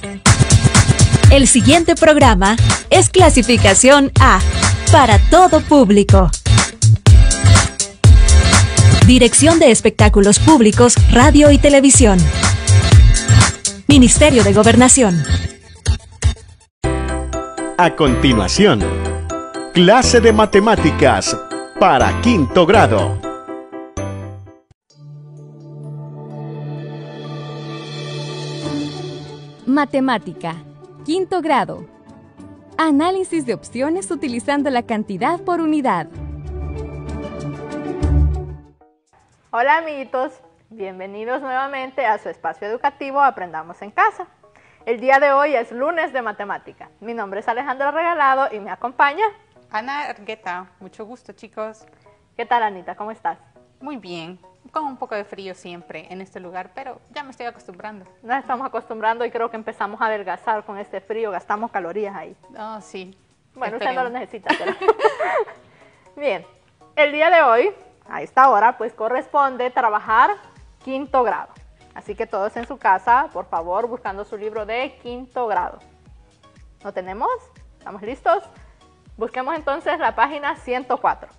El siguiente programa es clasificación A, para todo público. Dirección de Espectáculos Públicos, Radio y Televisión. Ministerio de Gobernación. A continuación, clase de matemáticas para quinto grado. Matemática, quinto grado. Análisis de opciones utilizando la cantidad por unidad. Hola amiguitos, bienvenidos nuevamente a su espacio educativo Aprendamos en Casa. El día de hoy es lunes de matemática. Mi nombre es Alejandra Regalado y me acompaña Ana Argueta. Mucho gusto, chicos. ¿Qué tal, Anita? ¿Cómo estás? Muy bien, con un poco de frío siempre en este lugar, pero ya me estoy acostumbrando. Nos estamos acostumbrando y creo que empezamos a adelgazar con este frío, gastamos calorías ahí. Oh, sí. Bueno, usted no lo necesita. Pero... Bien, el día de hoy, a esta hora, pues corresponde trabajar quinto grado. Así que todos en su casa, por favor, buscando su libro de quinto grado. ¿Lo tenemos? ¿Estamos listos? Busquemos entonces la página 104.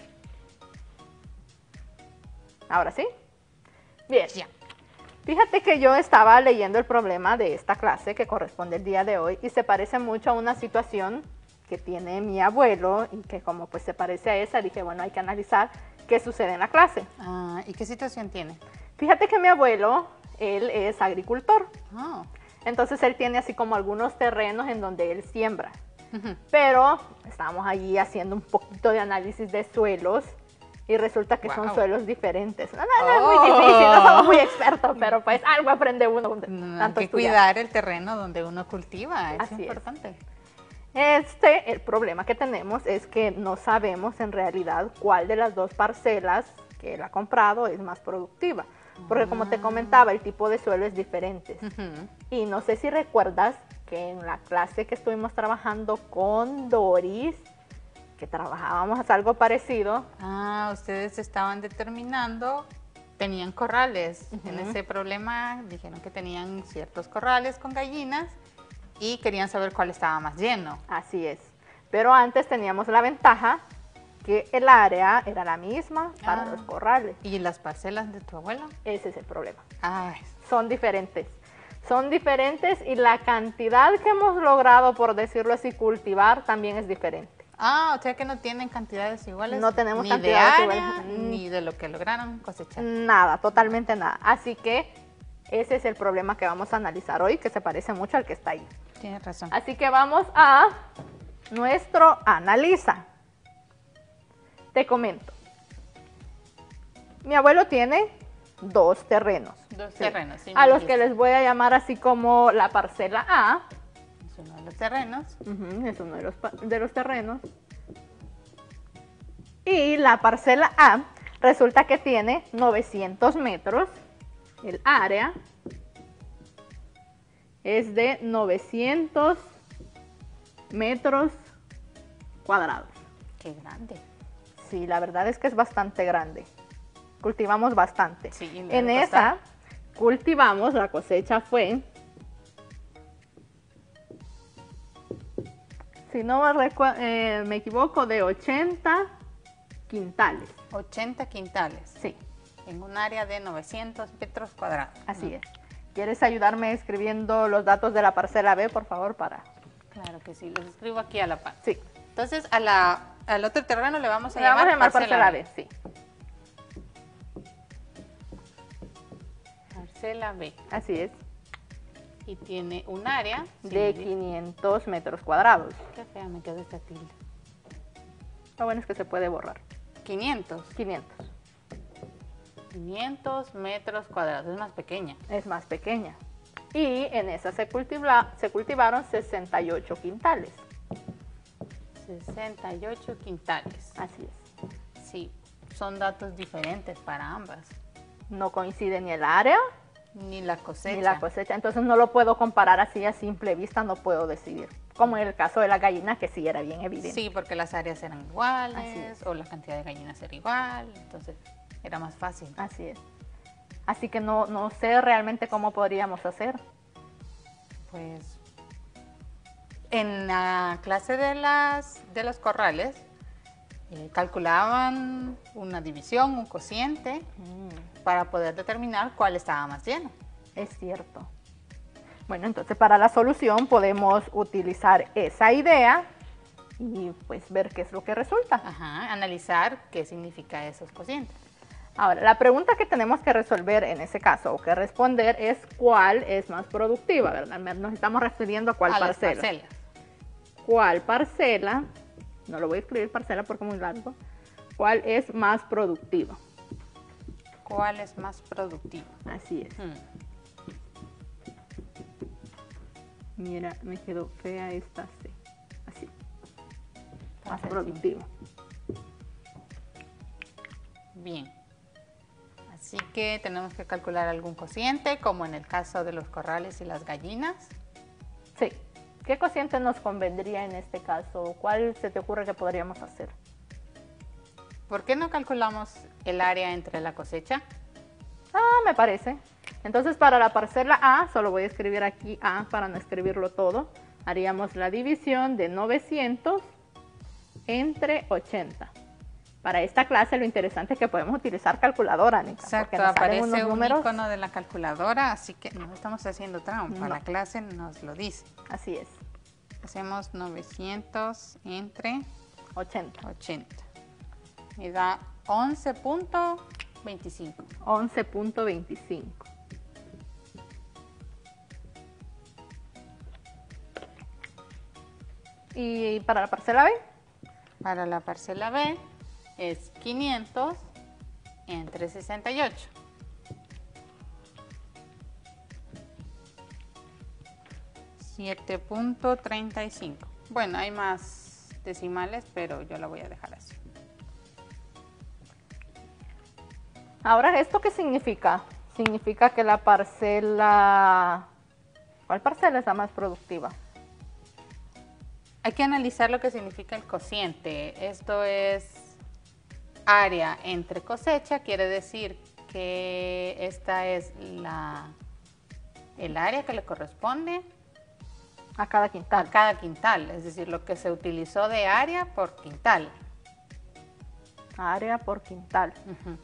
¿Ahora sí? Bien. Ya. Fíjate que yo estaba leyendo el problema de esta clase que corresponde el día de hoy y se parece mucho a una situación que tiene mi abuelo y que como pues se parece a esa, dije, bueno, hay que analizar qué sucede en la clase. Ah, ¿y qué situación tiene? Fíjate que mi abuelo, él es agricultor. Oh. Entonces él tiene así como algunos terrenos en donde él siembra. Pero estábamos allí haciendo un poquito de análisis de suelos y resulta que son suelos diferentes. No es muy difícil, no somos muy expertos, pero pues algo aprende uno. Hay que cuidar el terreno donde uno cultiva, es Así importante. El problema que tenemos es que no sabemos en realidad cuál de las dos parcelas que él ha comprado es más productiva. Porque como te comentaba, el tipo de suelo es diferente. Y no sé si recuerdas que en la clase que estuvimos trabajando con Doris, que trabajábamos algo parecido. Ah, ustedes estaban determinando, tenían corrales. En ese problema dijeron que tenían ciertos corrales con gallinas y querían saber cuál estaba más lleno. Así es. Pero antes teníamos la ventaja que el área era la misma para los corrales. ¿Y las parcelas de tu abuelo? Ese es el problema. Ay. Son diferentes. Son diferentes y la cantidad que hemos logrado, por decirlo así, cultivar también es diferente. Ah, o sea que no tienen cantidades iguales. No tenemos ni cantidades de área, iguales. ni de lo que lograron cosechar. Nada, totalmente nada. Así que ese es el problema que vamos a analizar hoy, que se parece mucho al que está ahí. Tienes razón. Así que vamos a nuestro analiza. Te comento. Mi abuelo tiene dos terrenos. Dos terrenos, sí. A los que les voy a llamar así como la parcela A. Es uno de los terrenos. Es uno de los terrenos. Y la parcela A resulta que tiene 900 metros. El área es de 900 metros cuadrados. Qué grande. Sí, la verdad es que es bastante grande. Cultivamos bastante. Sí, en esa cultivamos, la cosecha fue, si no me equivoco, de 80 quintales. 80 quintales. Sí. En un área de 900 metros cuadrados. Así es. ¿Quieres ayudarme escribiendo los datos de la parcela B, por favor, para...? Claro que sí, los escribo aquí a la par. Sí. Entonces, al otro terreno le vamos a llamar parcela B, sí. Parcela B. Así es. Y tiene un área de 500 metros cuadrados. Qué fea me quedó esta tilde. Lo bueno es que se puede borrar. 500. 500. 500 metros cuadrados, es más pequeña. Es más pequeña. Y en esa se cultivaron 68 quintales. 68 quintales. Así es. Sí, son datos diferentes para ambas. No coincide ni el área ni la cosecha. Ni la cosecha. Entonces no lo puedo comparar así a simple vista, no puedo decidir. Como en el caso de la gallina, que sí era bien evidente. Sí, porque las áreas eran iguales o la cantidad de gallinas era igual, entonces era más fácil. Así es. Así que no sé realmente cómo podríamos hacer. Pues en la clase de los corrales calculaban una división, un cociente, para poder determinar cuál estaba más lleno. Es cierto. Bueno, entonces para la solución podemos utilizar esa idea y pues ver qué es lo que resulta. Ajá, analizar qué significa esos cocientes. Ahora, la pregunta que tenemos que resolver en ese caso o que responder es cuál es más productiva, ¿verdad? Nos estamos refiriendo a cuál A las parcela. parcelas. ¿Cuál parcela? No lo voy a escribir parcela porque es muy largo. ¿Cuál es más productiva? ¿Cuál es más productivo? Así es. Mira, me quedó fea esta C. Así. Más productiva. Bien. Así que tenemos que calcular algún cociente, como en el caso de los corrales y las gallinas. Sí. ¿Qué cociente nos convendría en este caso? ¿Cuál se te ocurre que podríamos hacer? ¿Por qué no calculamos el área entre la cosecha? Me parece. Entonces para la parcela A, solo voy a escribir aquí A para no escribirlo todo. Haríamos la división de 900 entre 80. Para esta clase lo interesante es que podemos utilizar calculadora, Anita. Exacto, porque nos salen aparece unos un números. icono de la calculadora, así que no estamos haciendo trampa, No. la clase nos lo dice. Así es, Hacemos 900 entre 80. 80. Me da 11.25. 11.25. ¿Y para la parcela B? Para la parcela B es 500 entre 68. $7.35. Bueno, hay más decimales, pero yo la voy a dejar así. Ahora, ¿esto qué significa? Significa que la parcela... ¿Cuál parcela es la más productiva? Hay que analizar lo que significa el cociente. Esto es área entre cosecha, quiere decir que esta es el área que le corresponde A cada a quintal. cada quintal, es decir, lo que se utilizó de área por quintal. Área por quintal. Ujú.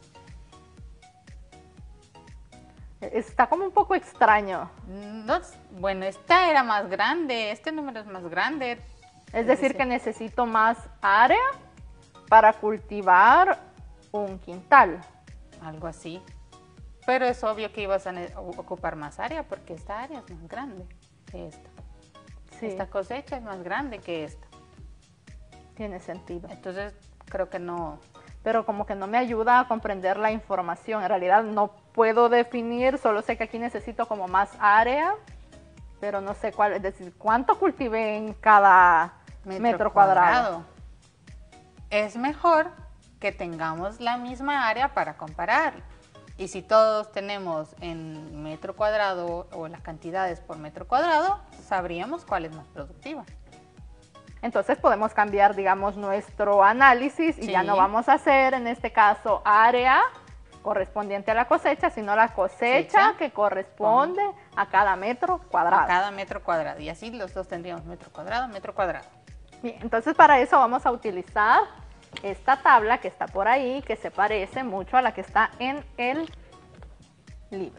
Está como un poco extraño. No, bueno, esta era más grande, este número es más grande. Es decir, que necesito más área para cultivar un quintal. Algo así. Pero es obvio que ibas a ocupar más área porque esta área es más grande que esta. Sí, Esta cosecha es más grande que esta. tiene sentido. Entonces, creo que no. Pero como que no me ayuda a comprender la información. En realidad no puedo definir, solo sé que aquí necesito como más área, pero no sé cuál, es decir, cuánto cultivé en cada metro cuadrado. Es mejor que tengamos la misma área para comparar. Y si todos tenemos en metro cuadrado o las cantidades por metro cuadrado, sabríamos cuál es más productiva. Entonces podemos cambiar, digamos, nuestro análisis y Sí. ya no vamos a hacer, en este caso, área correspondiente a la cosecha, sino la cosecha Cosecha. que corresponde a cada metro cuadrado. A cada metro cuadrado. Y así los dos tendríamos metro cuadrado, metro cuadrado. Bien, entonces para eso vamos a utilizar esta tabla que está por ahí, que se parece mucho a la que está en el libro.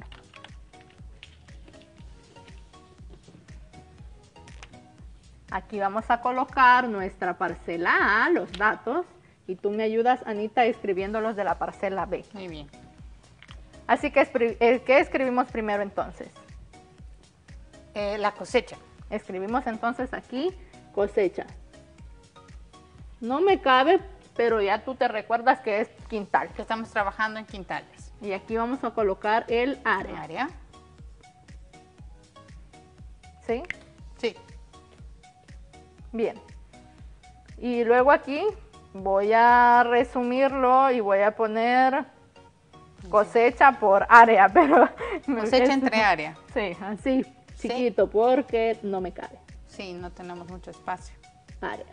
Aquí vamos a colocar nuestra parcela A, los datos, y tú me ayudas, Anita, escribiendo los de la parcela B. Muy bien. Así que, ¿qué escribimos primero entonces? La cosecha. Escribimos entonces aquí cosecha. No me cabe, pero ya tú te recuerdas que es quintal. Que estamos trabajando en quintales. Y aquí vamos a colocar el área. Área. ¿Sí? Sí. Bien. Y luego aquí voy a resumirlo y voy a poner cosecha por área, pero... Cosecha entre área. Sí, así, chiquito, porque no me cabe. Sí, no tenemos mucho espacio. Área.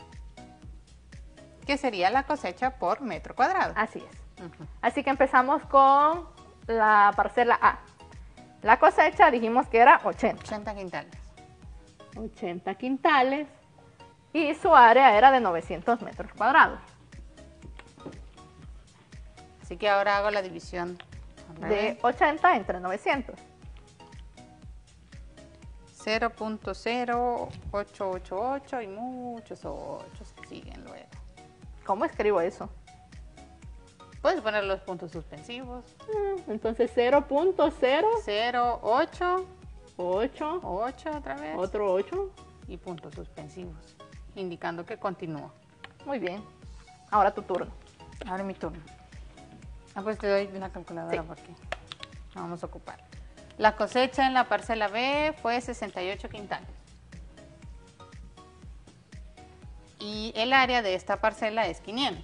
¿Qué sería la cosecha por metro cuadrado? Así es. Ujú. Así que empezamos con la parcela A. La cosecha dijimos que era 80. 80 quintales. 80 quintales. Y su área era de 900 metros cuadrados. Así que ahora hago la división. De 80 entre 900. 0.0888 y muchos 8 se siguen luego. ¿Cómo escribo eso? Puedes poner los puntos suspensivos. Entonces 0.0, 08, 8, 8 otra vez. otro 8. Y puntos suspensivos, indicando que continúa. Muy bien. Ahora tu turno. Ahora mi turno. Pues te doy una calculadora Sí. porque la vamos a ocupar. La cosecha en la parcela B fue 68 quintales. Y el área de esta parcela es 500.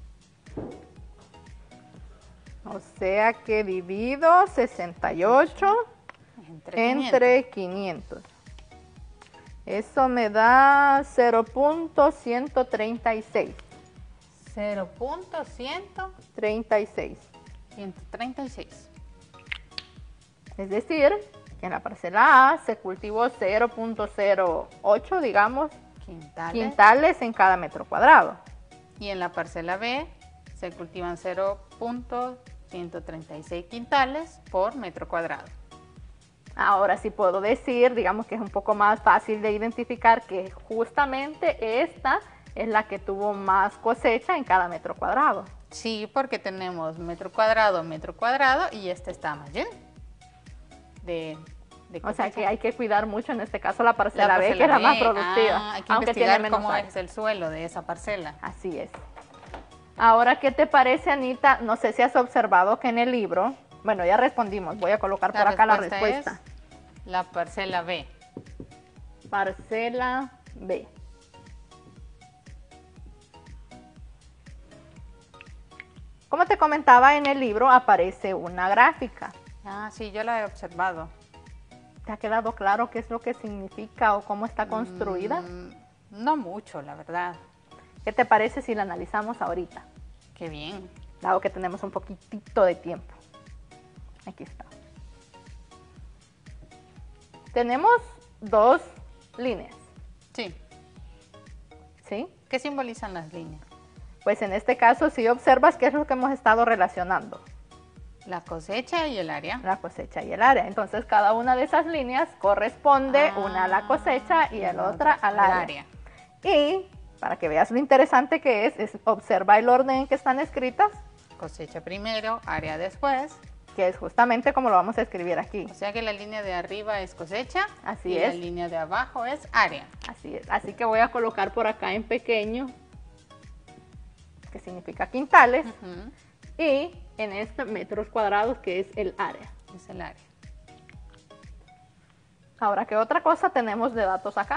O sea que divido 68 entre 500. Eso me da 0.136. 0.136. 36. Es decir, que en la parcela A se cultivó 0.08, digamos, quintales en cada metro cuadrado. Y en la parcela B se cultivan 0.136 quintales por metro cuadrado. Ahora sí puedo decir, digamos que es un poco más fácil de identificar que justamente esta es la que tuvo más cosecha en cada metro cuadrado. Sí, porque tenemos metro cuadrado y este está más lleno de O sea cosecha. que hay que cuidar mucho en este caso la parcela B, que es la más productiva, hay que aunque tiene investigar menos cómo área. es el suelo de esa parcela. Así es. Ahora, ¿qué te parece, Anita? No sé si has observado que en el libro, bueno, ya respondimos, voy a colocar por acá la respuesta. Es la parcela B. Parcela B. Como te comentaba, en el libro aparece una gráfica. Ah, sí, yo la he observado. ¿Te ha quedado claro qué es lo que significa o cómo está construida? No mucho, la verdad. ¿Qué te parece si la analizamos ahorita? Qué bien. Dado que tenemos un poquitito de tiempo. Aquí está. Tenemos dos líneas, Sí. ¿sí? ¿Qué simbolizan las líneas? Pues en este caso, si observas qué es lo que hemos estado relacionando, La cosecha y el área. la cosecha y el área. Entonces, cada una de esas líneas corresponde una a la cosecha y la otra al área. Y para que veas lo interesante que es observa el orden en que están escritas, Cosecha primero, área después. que es justamente como lo vamos a escribir aquí. O sea que la línea de arriba es cosecha. Así y es. la línea de abajo es área. Así es. Así que voy a colocar por acá en pequeño, que significa quintales, Ujú, y en este metros cuadrados, que es el área. es el área. Ahora, ¿qué otra cosa tenemos de datos acá?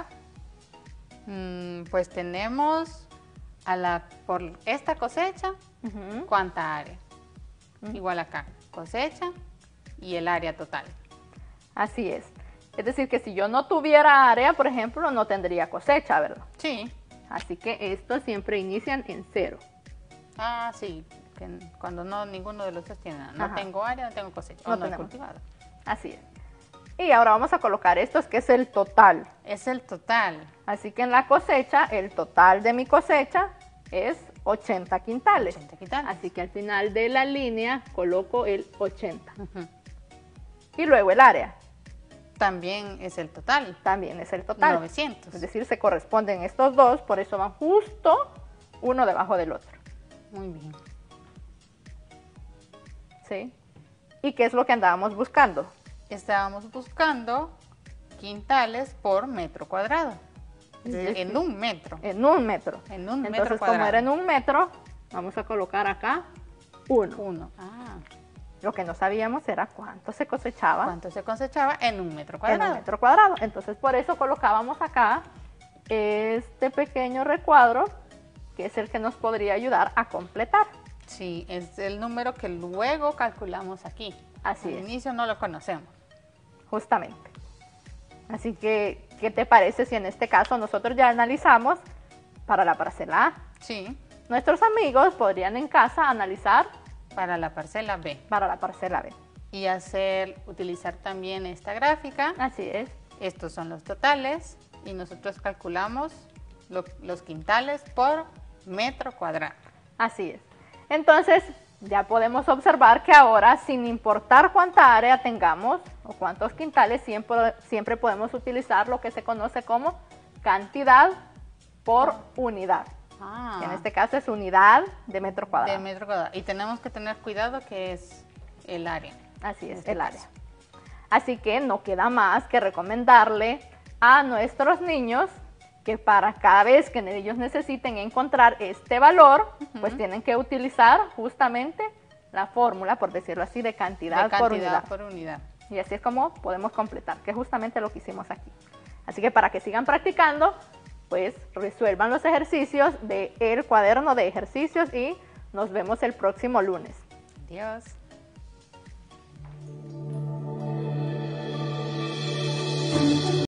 Pues tenemos por esta cosecha, Ujú. ¿cuánta área? Igual acá, cosecha y el área total. Así es. Es decir, que si yo no tuviera área, por ejemplo, no tendría cosecha, ¿verdad? Sí. Así que estos siempre inician en 0. Ah, sí. Que cuando ninguno de los dos tiene nada. No Ajá. tengo área, no tengo cosecha. No o no he tenemos. cultivado. Así es. Y ahora vamos a colocar estos, que es el total. Es el total. Así que en la cosecha, el total de mi cosecha es 80 quintales. 80 quintales. Así que al final de la línea coloco el 80. Ujú. Y luego el área, También es el total. también es el total. 900. Es decir, se corresponden estos dos, por eso van justo uno debajo del otro. Muy bien. ¿Sí? ¿Y qué es lo que andábamos buscando? Estábamos buscando quintales por metro cuadrado. Sí. En un metro. En un metro. En un metro Entonces, cuadrado. como era en un metro, vamos a colocar acá 1. 1. Ah, Lo que no sabíamos era cuánto se cosechaba ¿cuánto se cosechaba en un metro en cuadrado? un metro cuadrado. Entonces, por eso colocábamos acá este pequeño recuadro, que es el que nos podría ayudar a completar. Sí, es el número que luego calculamos aquí. Así Al es. inicio no lo conocemos. Justamente. Así que, ¿qué te parece si en este caso nosotros ya analizamos para la parcela A? Sí, Nuestros amigos podrían en casa analizar para la parcela B. para la parcela B. y utilizar también esta gráfica. Así es. Estos son los totales y nosotros calculamos los quintales por metro cuadrado. Así es. Entonces, ya podemos observar que ahora, sin importar cuánta área tengamos o cuántos quintales, siempre podemos utilizar lo que se conoce como cantidad por unidad. Que en este caso es unidad de metro cuadrado. De metro cuadrado. Y tenemos que tener cuidado que es el área. Así es, el área. Así que no queda más que recomendarle a nuestros niños que para cada vez que ellos necesiten encontrar este valor, pues tienen que utilizar justamente la fórmula, por decirlo así, de cantidad por unidad. Y así es como podemos completar, que es justamente lo que hicimos aquí. Así que para que sigan practicando, pues resuelvan los ejercicios del cuaderno de ejercicios y nos vemos el próximo lunes. Adiós.